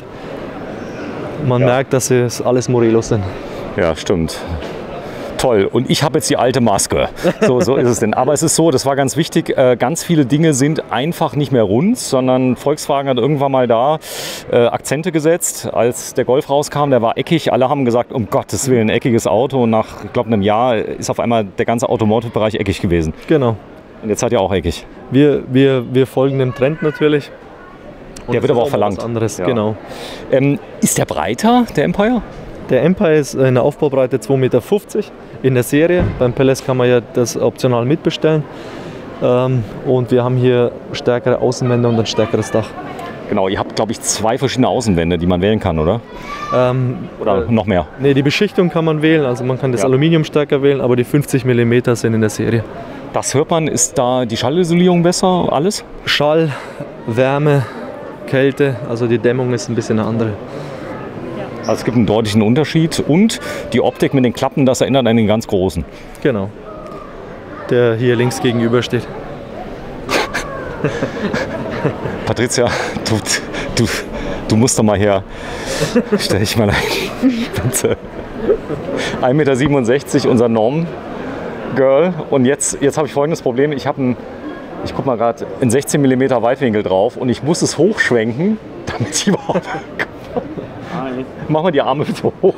Man Ja. merkt, dass es alles Morelos sind. Ja, stimmt. Toll. Und ich habe jetzt die alte Maske. So, so ist es denn. Aber es ist so, das war ganz wichtig, äh, ganz viele Dinge sind einfach nicht mehr rund, sondern Volkswagen hat irgendwann mal da äh, Akzente gesetzt. Als der Golf rauskam, der war eckig. Alle haben gesagt, um Gottes Willen, ein eckiges Auto. Und nach, ich glaube, einem Jahr ist auf einmal der ganze Automotive-Bereich eckig gewesen. Genau. Und jetzt seid ihr auch eckig. Wir, wir, wir folgen dem Trend natürlich. Und Der wird das aber ist auch verlangt. Was anderes, Ja. genau. Ähm, ist der breiter, der Empire? Der Empire ist in der Aufbaubreite zwei Meter fünfzig in der Serie. Beim Palace kann man ja das optional mitbestellen. Ähm, und wir haben hier stärkere Außenwände und ein stärkeres Dach. Genau, ihr habt, glaube ich, zwei verschiedene Außenwände, die man wählen kann, oder? Ähm, Oder äh, noch mehr? nee, die Beschichtung kann man wählen, also man kann das Ja. Aluminium stärker wählen, aber die fünfzig Millimeter sind in der Serie. Das hört man, ist da die Schallisolierung besser, alles? Schall, Wärme, Kälte, also die Dämmung ist ein bisschen eine andere. Also es gibt einen deutlichen Unterschied und die Optik mit den Klappen, das erinnert an den ganz großen. Genau. Der hier links gegenüber steht. Patricia, du, du, du musst doch mal her. Stell dich mal ein. Bitte. ein Meter siebenundsechzig, unser Norm-Girl. Und jetzt, jetzt habe ich folgendes Problem. Ich habe ein, ich guck mal gerade, einen sechzehn Millimeter Weitwinkel drauf und ich muss es hochschwenken, damit ich überhaupt... Mach mal die Arme bitte hoch.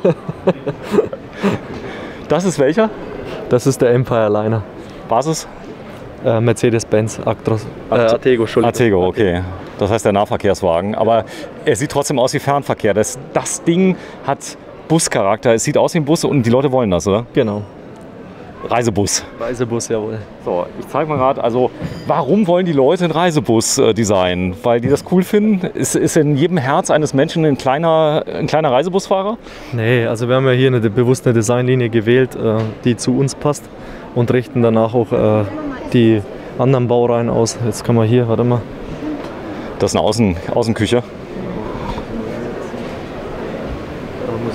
Das ist welcher? Das ist der Empire Liner. Basis? Äh, Mercedes-Benz Actros. Äh, Arte- Artego, Entschuldigung. Artego, okay. Das heißt der Nahverkehrswagen. Aber er sieht trotzdem aus wie Fernverkehr. Das, das Ding hat Buscharakter. Es sieht aus wie ein Bus und die Leute wollen das, oder? Genau. Reisebus. Reisebus, jawohl. So, ich zeige mal gerade, also warum wollen die Leute einen Reisebus äh, designen? Weil die das cool finden? Ist, ist in jedem Herz eines Menschen ein kleiner, ein kleiner Reisebusfahrer? Nee, also wir haben ja hier eine bewusst eine Designlinie gewählt, äh, die zu uns passt und richten danach auch äh, die anderen Baureihen aus. Jetzt kann man hier, warte mal. Das ist eine Außen, Außenküche.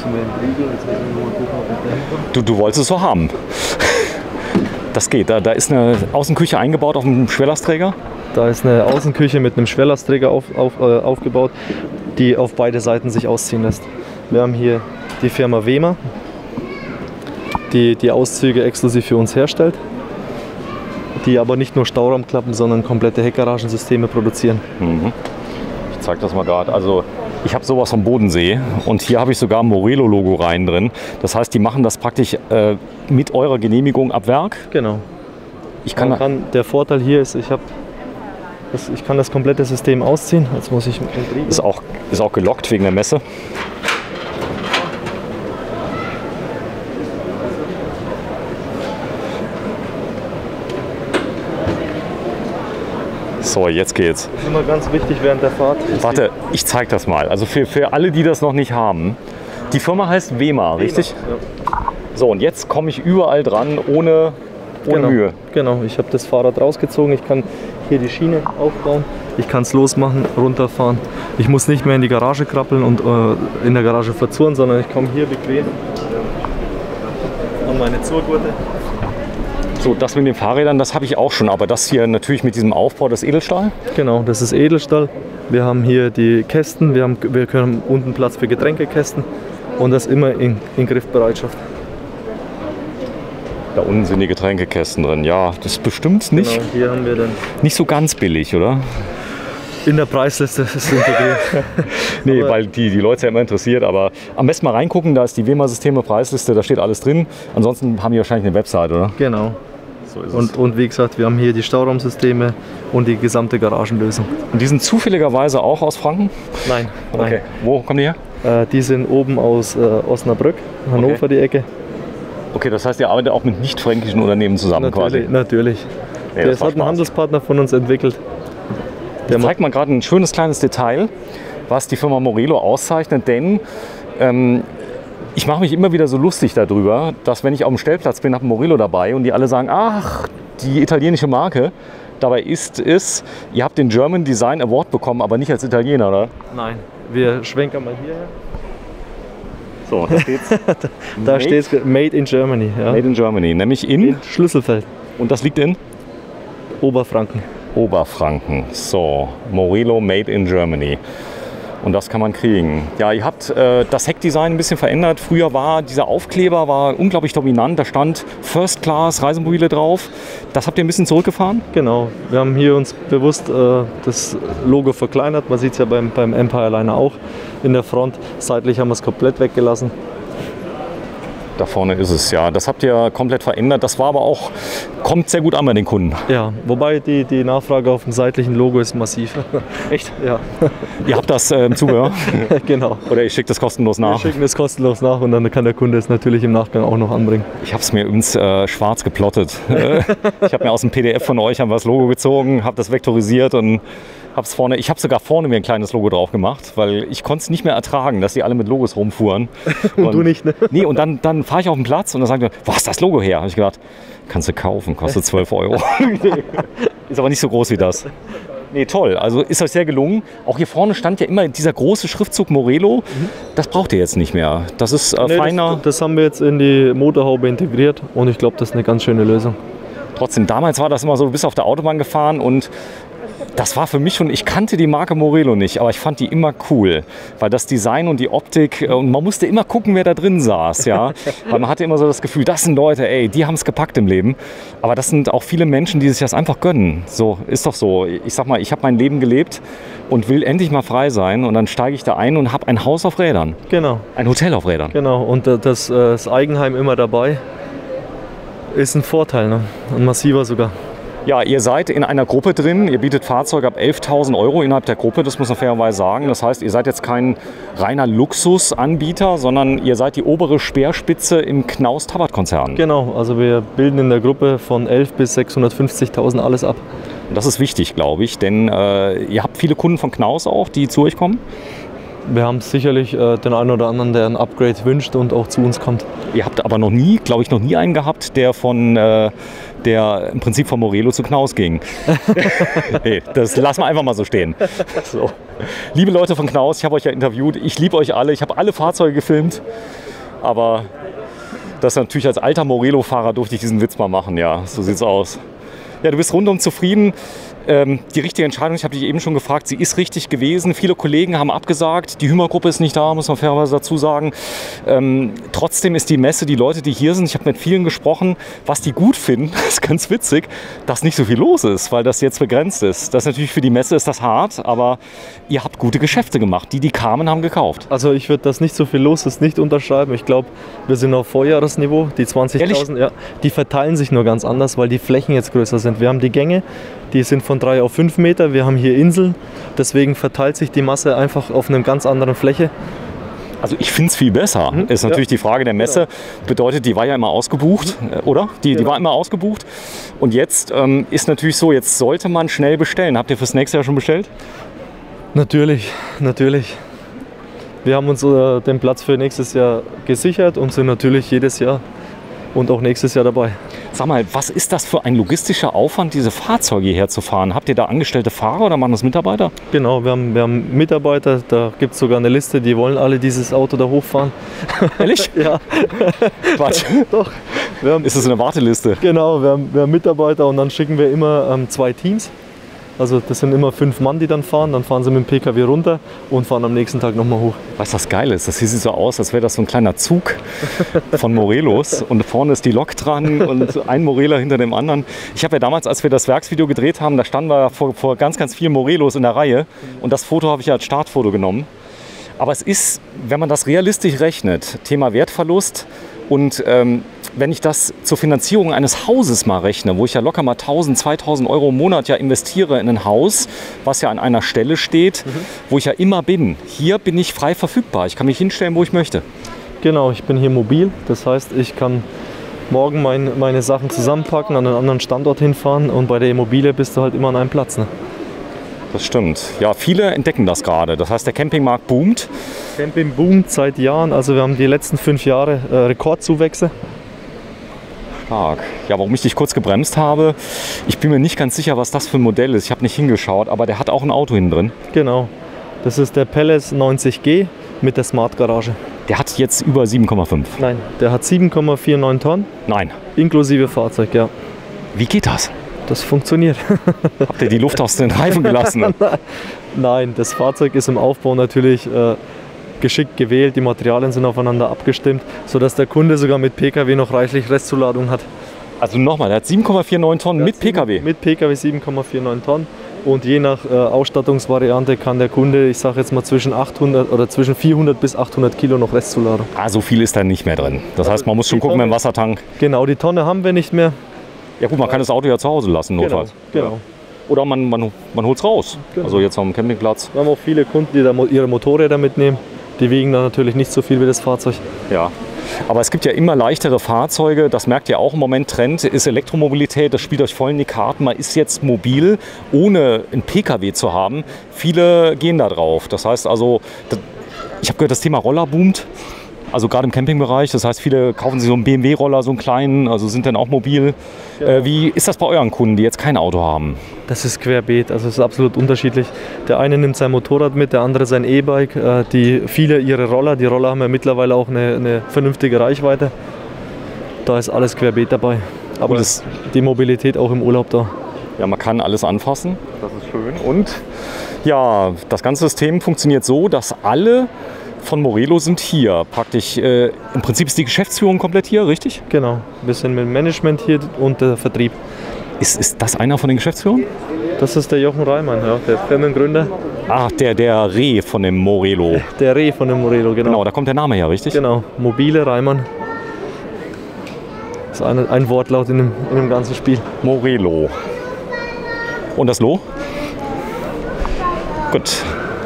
Du, du wolltest es so haben. Das geht. Da, da ist eine Außenküche eingebaut auf einem Schwerlastträger. Da ist eine Außenküche mit einem Schwerlastträger auf, auf, äh, aufgebaut, die auf beide Seiten sich ausziehen lässt. Wir haben hier die Firma Wema, die die Auszüge exklusiv für uns herstellt, die aber nicht nur Stauraumklappen, sondern komplette Heckgaragensysteme produzieren. Mhm. Ich zeige das mal gerade. Also ich habe sowas vom Bodensee und hier habe ich sogar ein Morelo-Logo rein drin. Das heißt, die machen das praktisch äh, mit eurer Genehmigung ab Werk? Genau. Ich kann, kann, der Vorteil hier ist, ich, hab das, ich kann das komplette System ausziehen. Jetzt muss ich ist auch, ist auch gelockt wegen der Messe. So, jetzt geht's. Das ist immer ganz wichtig während der Fahrt. Warte, ich zeig das mal. Also für, für alle, die das noch nicht haben. Die Firma heißt Wema, richtig? Ja. So, und jetzt komme ich überall dran, ohne, ohne genau, Mühe. Genau, ich habe das Fahrrad rausgezogen. Ich kann hier die Schiene aufbauen. Ich kann es losmachen, runterfahren. Ich muss nicht mehr in die Garage krabbeln und äh, in der Garage verzurren, sondern ich komme hier bequem an meine Zurgurte. So, das mit den Fahrrädern, das habe ich auch schon, aber das hier natürlich mit diesem Aufbau, das Edelstahl? Genau, das ist Edelstahl. Wir haben hier die Kästen, wir haben, wir können unten Platz für Getränkekästen und das immer in, in Griffbereitschaft. Da unten sind die Getränkekästen drin, ja, das ist bestimmt nicht, genau, hier haben wir dann nicht so ganz billig, oder? In der Preisliste ist es integriert. Nee, aber weil die, die Leute ja immer interessiert, aber am besten mal reingucken, da ist die Wema-Systeme Preisliste, da steht alles drin. Ansonsten haben die wahrscheinlich eine Website, oder? Genau. So ist es. Und, und wie gesagt, wir haben hier die Stauraumsysteme und die gesamte Garagenlösung. Und die sind zufälligerweise auch aus Franken? Nein. nein. Okay. Wo kommen die her? Äh, die sind oben aus äh, Osnabrück, Hannover Okay. die Ecke. Okay, das heißt, ihr arbeitet auch mit nicht-fränkischen Unternehmen zusammen Natürlich, quasi? natürlich. Nee, das, das hat ein Handelspartner von uns entwickelt. Der zeigt mal gerade ein schönes kleines Detail, was die Firma Morelo auszeichnet, denn ähm, ich mache mich immer wieder so lustig darüber, dass wenn ich auf dem Stellplatz bin, habe Morelo dabei und die alle sagen, ach, die italienische Marke. Dabei ist es, ihr habt den German Design Award bekommen, aber nicht als Italiener, oder? Nein, wir schwenken mal hierher. So, da steht's. Da steht es Made in Germany. Ja. Made in Germany, nämlich in, in Schlüsselfeld. Und das liegt in? Oberfranken. Oberfranken. So, Morelo Made in Germany. Und das kann man kriegen. Ja, ihr habt äh, das Heckdesign ein bisschen verändert. Früher war dieser Aufkleber war unglaublich dominant. Da stand First Class Reisemobile drauf. Das habt ihr ein bisschen zurückgefahren? Genau. Wir haben hier uns bewusst äh, das Logo verkleinert. Man sieht es ja beim, beim Empire Liner auch in der Front. Seitlich haben wir es komplett weggelassen. Da vorne ist es, ja. Das habt ihr komplett verändert. Das war aber auch, kommt sehr gut an bei den Kunden. Ja, wobei die, die Nachfrage auf dem seitlichen Logo ist massiv. Echt? Ja. Ihr habt das äh, im Zubehör? Genau. Oder ihr schickt das kostenlos nach? Wir schicken es kostenlos nach und dann kann der Kunde es natürlich im Nachgang auch noch anbringen. Ich habe es mir übrigens äh, schwarz geplottet. Ich habe mir aus dem P D F von euch haben wir das Logo gezogen, habe das vektorisiert und hab's vorne, ich habe sogar vorne mir ein kleines Logo drauf gemacht, weil ich konnte es nicht mehr ertragen, dass die alle mit Logos rumfuhren. Und, und du nicht, ne? Nee, und dann, dann fahre ich auf den Platz und dann sagen die, wo hast das Logo her? Habe ich gedacht, kannst du kaufen, kostet zwölf Euro. Ist aber nicht so groß wie das. Nee, toll. Also ist euch sehr gelungen. Auch hier vorne stand ja immer dieser große Schriftzug Morelo. Das braucht ihr jetzt nicht mehr. Das ist äh, nee, feiner. Das, das haben wir jetzt in die Motorhaube integriert und ich glaube, das ist eine ganz schöne Lösung. Trotzdem, damals war das immer so, du bist auf der Autobahn gefahren und das war für mich schon, ich kannte die Marke Morelo nicht, aber ich fand die immer cool, weil das Design und die Optik, und man musste immer gucken, wer da drin saß, ja, weil man hatte immer so das Gefühl, das sind Leute, ey, die haben es gepackt im Leben, aber das sind auch viele Menschen, die sich das einfach gönnen, so, ist doch so, ich sag mal, ich habe mein Leben gelebt und will endlich mal frei sein und dann steige ich da ein und habe ein Haus auf Rädern. Genau. Ein Hotel auf Rädern. Genau, und das, das Eigenheim immer dabei ist ein Vorteil, ne? Ein massiver sogar. Ja, ihr seid in einer Gruppe drin, ihr bietet Fahrzeuge ab elftausend Euro innerhalb der Gruppe, das muss man fairerweise sagen. Das heißt, ihr seid jetzt kein reiner Luxusanbieter, sondern ihr seid die obere Speerspitze im Knaus-Tabat-Konzern. Genau, also wir bilden in der Gruppe von elf bis sechshundertfünfzigtausend alles ab. Das ist wichtig, glaube ich, denn äh, ihr habt viele Kunden von Knaus auch, die zu euch kommen? Wir haben sicherlich äh, den einen oder anderen, der ein Upgrade wünscht und auch zu uns kommt. Ihr habt aber noch nie, glaube ich, noch nie einen gehabt, der von äh, der im Prinzip von Morelo zu Knaus ging. Nee, das lassen wir einfach mal so stehen. So. Liebe Leute von Knaus, ich habe euch ja interviewt. Ich liebe euch alle. Ich habe alle Fahrzeuge gefilmt. Aber das natürlich als alter Morelo-Fahrer durfte ich diesen Witz mal machen. Ja, so sieht's aus. Ja, du bist rundum zufrieden. Ähm, die richtige Entscheidung, ich habe dich eben schon gefragt, sie ist richtig gewesen. Viele Kollegen haben abgesagt. Die Hümer-Gruppe ist nicht da, muss man fairerweise dazu sagen. Ähm, trotzdem ist die Messe, die Leute, die hier sind, ich habe mit vielen gesprochen, was die gut finden, das ist ganz witzig, dass nicht so viel los ist, weil das jetzt begrenzt ist. Das ist natürlich für die Messe ist das hart, aber ihr habt gute Geschäfte gemacht. Die, die kamen, haben gekauft. Also ich würde das nicht so viel los ist nicht unterschreiben. Ich glaube, wir sind auf Vorjahresniveau. Die zwanzigtausend, ja, die verteilen sich nur ganz anders, weil die Flächen jetzt größer sind. Wir haben die Gänge, die sind von drei auf fünf Meter. Wir haben hier Inseln. Deswegen verteilt sich die Masse einfach auf einer ganz anderen Fläche. Also ich finde es viel besser. Mhm. Ist natürlich Ja. die Frage der Messe. Genau. Bedeutet, die war ja immer ausgebucht, äh, oder? Die, die Genau. war immer ausgebucht. Und jetzt ähm, ist natürlich so, jetzt sollte man schnell bestellen. Habt ihr fürs nächste Jahr schon bestellt? Natürlich, natürlich. Wir haben uns äh, den Platz für nächstes Jahr gesichert und sind natürlich jedes Jahr und auch nächstes Jahr dabei. Sag mal, was ist das für ein logistischer Aufwand, diese Fahrzeuge hierher zu fahren? Habt ihr da angestellte Fahrer oder machen das Mitarbeiter? Genau, wir haben, wir haben Mitarbeiter, da gibt es sogar eine Liste, die wollen alle dieses Auto da hochfahren. Ehrlich? Ja. Quatsch. Doch. Wir haben, Ist das eine Warteliste? genau, wir haben, wir haben Mitarbeiter und dann schicken wir immer ähm, zwei Teams. Also das sind immer fünf Mann, die dann fahren. Dann fahren sie mit dem P K W runter und fahren am nächsten Tag nochmal hoch. Weißt du, was geil ist? Das sieht so aus, als wäre das so ein kleiner Zug von Morelos und vorne ist die Lok dran und ein Moreler hinter dem anderen. Ich habe ja damals, als wir das Werksvideo gedreht haben, da standen wir vor, vor ganz, ganz vielen Morelos in der Reihe und das Foto habe ich ja als Startfoto genommen. Aber es ist, wenn man das realistisch rechnet, Thema Wertverlust und ähm, wenn ich das zur Finanzierung eines Hauses mal rechne, wo ich ja locker mal tausend, zweitausend Euro im Monat ja investiere in ein Haus, was ja an einer Stelle steht, mhm. wo ich ja immer bin. Hier bin ich frei verfügbar. Ich kann mich hinstellen, wo ich möchte. Genau, ich bin hier mobil. Das heißt, ich kann morgen mein, meine Sachen zusammenpacken, an einen anderen Standort hinfahren und bei der Immobilie bist du halt immer an einem Platz. Ne? Das stimmt. Ja, viele entdecken das gerade. Das heißt, der Campingmarkt boomt. Camping boomt seit Jahren. Also wir haben die letzten fünf Jahre äh, Rekordzuwächse. Stark. Ja, warum ich dich kurz gebremst habe, ich bin mir nicht ganz sicher, was das für ein Modell ist. Ich habe nicht hingeschaut, aber der hat auch ein Auto hinten drin. Genau. Das ist der Palace neunzig G mit der Smart Garage. Der hat jetzt über sieben Komma fünf. Nein, der hat sieben Komma neunundvierzig Tonnen. Nein. Inklusive Fahrzeug, ja. Wie geht das? Das funktioniert. Habt ihr die Luft aus den Reifen gelassen? Nein, das Fahrzeug ist im Aufbau natürlich äh, geschickt gewählt. Die Materialien sind aufeinander abgestimmt, sodass der Kunde sogar mit P K W noch reichlich Restzuladung hat. Also nochmal, der hat sieben Komma neunundvierzig Tonnen mit P K W? Mit P K W sieben Komma neunundvierzig Tonnen. Und je nach äh, Ausstattungsvariante kann der Kunde, ich sage jetzt mal zwischen achthundert oder zwischen vierhundert bis achthundert Kilo noch Restzuladung. Ah, so viel ist da nicht mehr drin. Das heißt, man muss schon gucken mit dem Wassertank. Genau, die Tonne haben wir nicht mehr. Ja gut, man kann das Auto ja zu Hause lassen, notfalls. Genau, genau. Oder man, man, man holt es raus. Genau. Also jetzt am Campingplatz. Wir haben auch viele Kunden, die da ihre Motorräder mitnehmen. Die wiegen dann natürlich nicht so viel wie das Fahrzeug. Ja. Aber es gibt ja immer leichtere Fahrzeuge, das merkt ihr auch im Moment, Trend ist Elektromobilität, das spielt euch voll in die Karten. Man ist jetzt mobil, ohne einen P K W zu haben. Viele gehen da drauf. Das heißt also, ich habe gehört, das Thema Roller boomt, also gerade im Campingbereich. Das heißt, viele kaufen sich so einen B M W-Roller, so einen kleinen, also sind dann auch mobil. Ja. Äh, wie ist das bei euren Kunden, die jetzt kein Auto haben? Das ist querbeet, also es ist absolut unterschiedlich. Der eine nimmt sein Motorrad mit, der andere sein E-Bike, äh, die viele ihre Roller. Die Roller haben ja mittlerweile auch eine, eine vernünftige Reichweite. Da ist alles querbeet dabei. Aber das, die Mobilität auch im Urlaub da. Ja, man kann alles anfassen. Das ist schön. Und ja, das ganze System funktioniert so, dass alle von Morelo sind hier. Praktisch, äh, im Prinzip ist die Geschäftsführung komplett hier, richtig? Genau, wir sind mit dem Management hier und der Vertrieb. Ist, ist das einer von den Geschäftsführern? Das ist der Jochen Reimann, ja, der Firmengründer. Ach, der, der Reh von dem Morelo. Der Reh von dem Morelo, genau. Genau, da kommt der Name her, richtig? Genau, mobile Reimann. Das ist ein, ein Wortlaut in dem, in dem ganzen Spiel. Morelo. Und das Lo? Gut.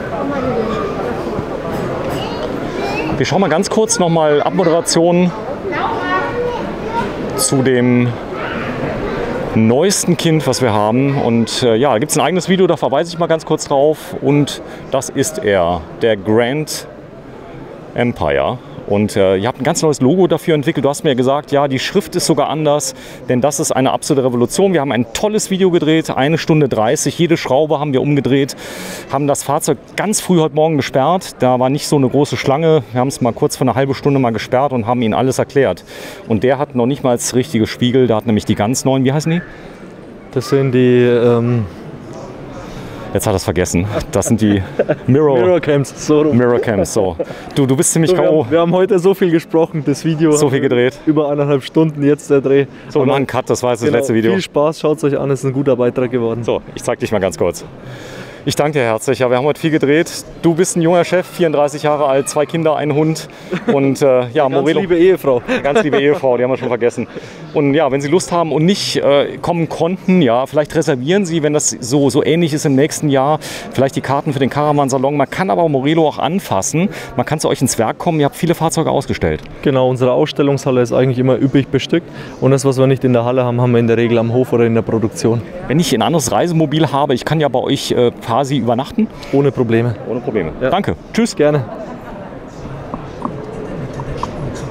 Wir schauen mal ganz kurz nochmal Abmoderation zu dem neuesten Kind, was wir haben. Und äh, ja, da gibt es ein eigenes Video, da verweise ich mal ganz kurz drauf. Und das ist er, der Grand Empire. Und äh, ihr habt ein ganz neues Logo dafür entwickelt. Du hast mir gesagt, ja, die Schrift ist sogar anders, denn das ist eine absolute Revolution. Wir haben ein tolles Video gedreht, eine Stunde dreißig. Jede Schraube haben wir umgedreht, haben das Fahrzeug ganz früh heute Morgen gesperrt. Da war nicht so eine große Schlange. Wir haben es mal kurz für eine halbe Stunde mal gesperrt und haben ihnen alles erklärt. Und der hat noch nicht mal das richtige Spiegel. Der hat nämlich die ganz neuen, wie heißen die? Das sind die... Ähm Jetzt hat er es vergessen. Das sind die Mirror, Mirror Cams. So rum. Mirror Cams. So. Du, du bist ziemlich So, wir, K O haben, wir haben heute so viel gesprochen, das Video. So viel gedreht. Über eineinhalb Stunden jetzt der Dreh. So, und ein Cut, das war jetzt das genau, letzte Video. Viel Spaß, schaut es euch an, es ist ein guter Beitrag geworden. So, ich zeig dich mal ganz kurz. Ich danke dir herzlich. Ja, wir haben heute viel gedreht. Du bist ein junger Chef, vierunddreißig Jahre alt, zwei Kinder, ein Hund. Und äh, ja, Ganz Morelo. liebe Ehefrau. Ganz liebe Ehefrau, die haben wir schon vergessen. Und ja, wenn Sie Lust haben und nicht äh, kommen konnten, ja, vielleicht reservieren Sie, wenn das so, so ähnlich ist im nächsten Jahr, vielleicht die Karten für den Caravan-Salon. Man kann aber Morelo auch anfassen. Man kann zu euch ins Werk kommen. Ihr habt viele Fahrzeuge ausgestellt. Genau, unsere Ausstellungshalle ist eigentlich immer üppig bestückt. Und das, was wir nicht in der Halle haben, haben wir in der Regel am Hof oder in der Produktion. Wenn ich ein anderes Reisemobil habe, ich kann ja bei euch äh, quasi übernachten. Ohne Probleme. Ohne Probleme. Ja. Danke. Tschüss. Gerne.